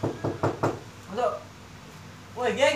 Masuk. Woi, geng.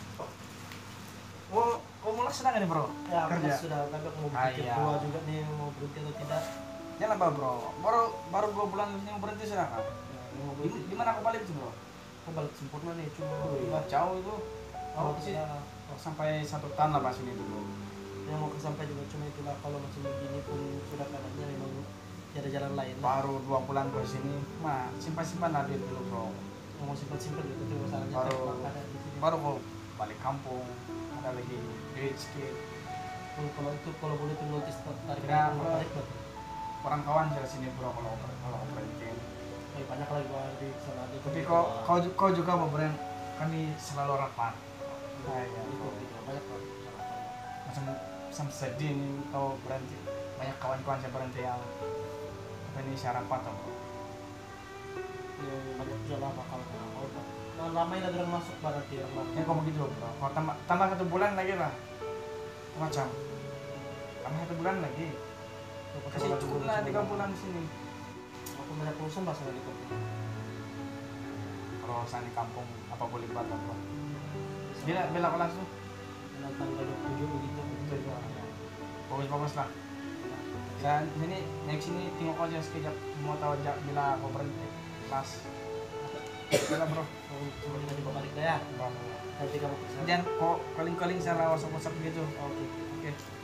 Kau mulai senang nih, Bro? Ya, Kerja. sudah, tapi aku mau pikir Iya. keluar juga nih, mau berhenti atau tidak. Jangan apa, Bro. Baru 2 bulan di sini mau berhenti sudah kan? Ya, mau berhenti. Di mana aku balik tuh, Bro? Aku balik sempurna nih, cuma Jauh itu. kalau Oh, sih. kita Sampai 1 tahun lah pas ini dulu. yang mau ke sampai juga cuma itulah, kalau masih begini pun sudah keadaannya memang ada jalan lain lah. Baru 2 bulan ke sini, mah simpan-simpan lah duit dulu, Bro. Yang mau simpan-simpan gitu, tapi masalahnya Baru- memang ada di sini. Baru mau balik kampung, ada lagi duit sedikit. Kalau boleh tuh notis tarik Ya, tarik buat Orang kawan dari sini, Bro, kalau berhenti. banyak lagi bang di sana di Tapi kau juga mau brand, kami selalu rapat. Nah, ya. banyak bang. Macam sedih nih kau berhenti. Banyak kawan-kawan saya berhenti yang apa ini saya rapat atau Ya, banyak juga lah bakal kalau ramai lagi orang masuk berarti orang baru. ya kau begitu, Bro. Kau tambah 1 bulan lagi lah. Macam tambah 1 bulan lagi. Kasih cukup lah 3 bulan di sini. Aku banyak urusan bahasa di kopi. Kalau saya di kampung apa boleh buat lah, Bro. Bila kelas tuh Dengan tanggal 27 begitu. bagus lah. Saya sini next sini tengok aja sekejap, mau tahu aja bila kau berhenti kelas. Bila, Bro. Cuma kita coba balik dah ya. Nanti kamu kesana. Jangan kau calling saya lah WhatsApp gitu. Oke. Oke.